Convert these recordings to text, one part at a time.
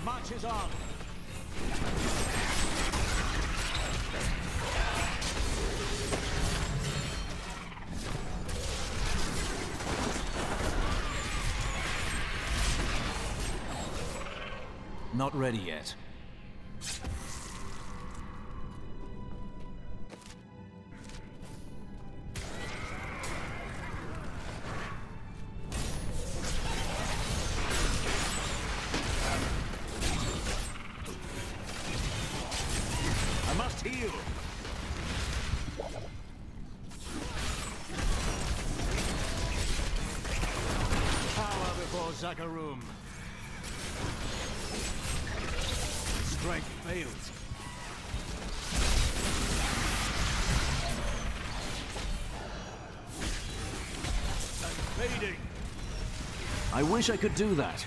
marches on. Not ready yet. I must heal. Power before Zakarum. Strength fails. And fading. I wish I could do that.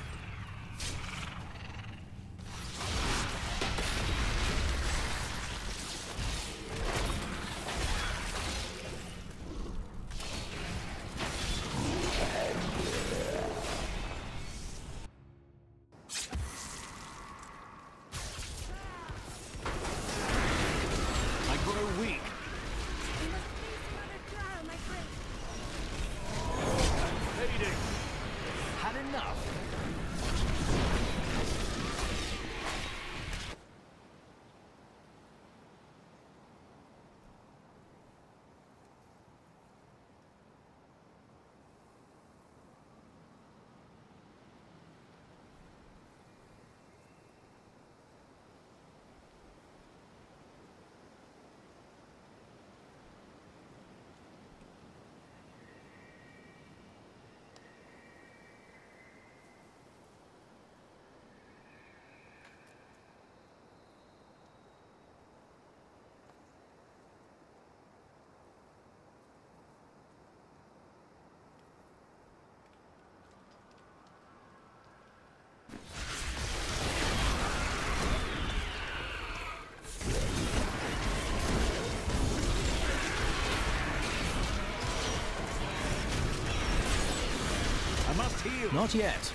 Heal. Not yet.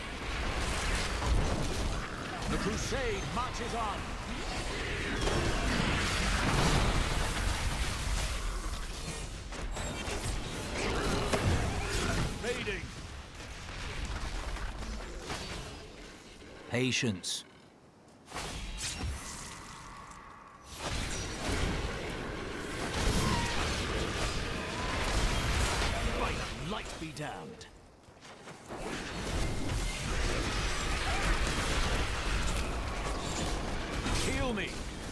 The crusade marches on. Fading. Patience. By the light be damned. Heal me.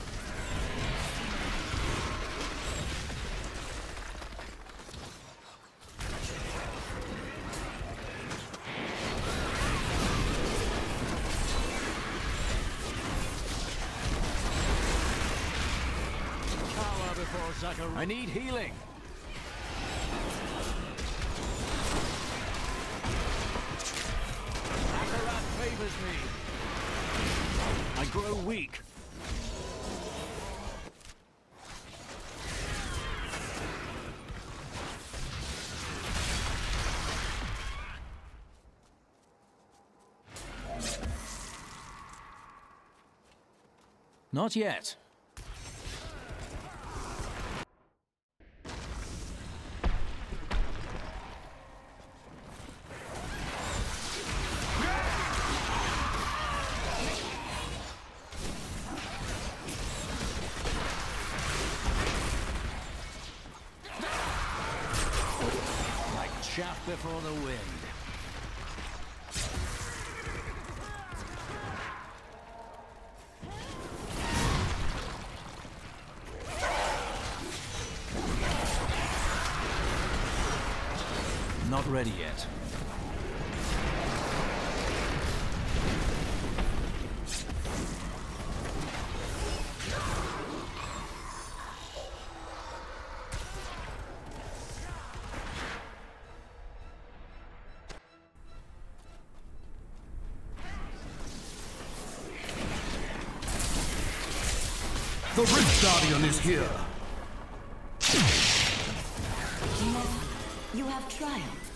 Power before Zakarum. I need healing. Akarat favors me. I grow weak. Not yet. Like chaff before the wind. Not ready yet. The Rift Guardian is here! You have triumphed.